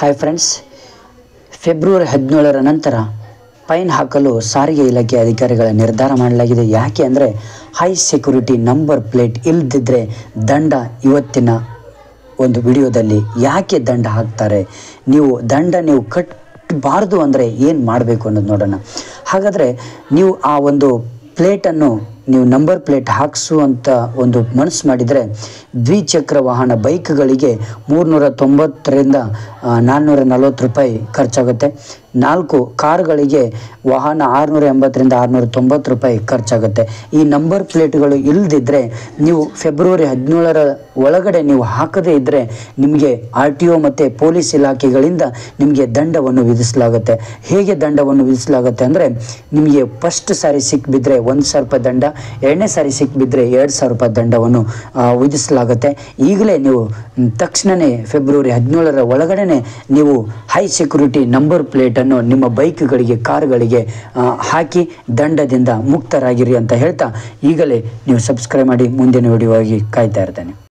Hi friends, February 17ರ ನಂತರ fine ಹಾಕಲು ಸಾರಿಗೆ ಇಲಾಖೆ ಅಧಿಕಾರಿಗಳ ನಿರ್ಧಾರ ಮಾಡಲಾಗಿದೆ. ಯಾಕೆ ಅಂದರೆ ಹೈ ಸೆಕ್ಯೂರಿಟಿ ನಂಬರ್ ಪ್ಲೇಟ್ ಇಲ್ಲದಿದ್ದರೆ ದಂಡ. ಇವತ್ತಿನ ಒಂದು ವಿಡಿಯೋದಲ್ಲಿ ಯಾಕೆ ದಂಡ ಹಾಕ್ತಾರೆ, ನೀವು ಕಟ್ಟಬಾರ್ದು ಅಂದರೆ ಏನು ಮಾಡಬೇಕು ಅನ್ನೋದು ನೋಡೋಣ. ಹಾಗಾದರೆ ನೀವು ಆ ಒಂದು ಪ್ಲೇಟನ್ನು ನೀವು ನಂಬರ್ ಪ್ಲೇಟ್ ಹಾಕಿಸುವಂಥ ಒಂದು ಮನಸ್ಸು ಮಾಡಿದರೆ ದ್ವಿಚಕ್ರ ವಾಹನ ಬೈಕ್ಗಳಿಗೆ 390ರಿಂದ 440 ರೂಪಾಯಿ ಖರ್ಚಾಗುತ್ತೆ. 4 ಕಾರುಗಳಿಗೆ ವಾಹನ 680ರಿಂದ 690 ರೂಪಾಯಿ ಖರ್ಚಾಗುತ್ತೆ. ಈ ನಂಬರ್ ಪ್ಲೇಟ್ಗಳು ಇಲ್ಲದಿದ್ದರೆ ನೀವು ಫೆಬ್ರವರಿ 17ರ ಒಳಗಡೆ ನೀವು ಹಾಕದೇ ಇದ್ದರೆ ನಿಮಗೆ RTO ಮತ್ತು ಪೊಲೀಸ್ ಇಲಾಖೆಗಳಿಂದ ನಿಮಗೆ ದಂಡವನ್ನು ವಿಧಿಸಲಾಗುತ್ತೆ. ಹೇಗೆ ದಂಡವನ್ನು ವಿಧಿಸಲಾಗುತ್ತೆ ಅಂದರೆ, ನಿಮಗೆ ಫಸ್ಟ್ ಸಾರಿ ಸಿಕ್ಕಿಬಿದ್ದರೆ 1,000 ರೂಪಾಯಿ ದಂಡ, ಎರಡನೇ ಸಾರಿ ಸಿಕ್ಕಿಬಿದ್ದರೆ 2,000 ರೂಪಾಯಿ ದಂಡವನ್ನು ವಿಧಿಸಲಾಗುತ್ತೆ. ಈಗಲೇ ನೀವು ತಕ್ಷಣವೇ ಫೆಬ್ರವರಿ 17ರ ಒಳಗಡೆ ನೀವು ಹೈ ಸೆಕ್ಯೂರಿಟಿ ನಂಬರ್ ಪ್ಲೇಟನ್ನು ನಿಮ್ಮ ಬೈಕ್ಗಳಿಗೆ, ಕಾರುಗಳಿಗೆ ಹಾಕಿ ದಂಡದಿಂದ ಮುಕ್ತರಾಗಿರಿ ಅಂತ ಹೇಳ್ತಾ, ಈಗಲೇ ನೀವು ಸಬ್ಸ್ಕ್ರೈಬ್ ಮಾಡಿ ಮುಂದಿನ ವಿಡಿಯೋ ಆಗಿ ಕಾಯ್ತಾ ಇರ್ತೇನೆ.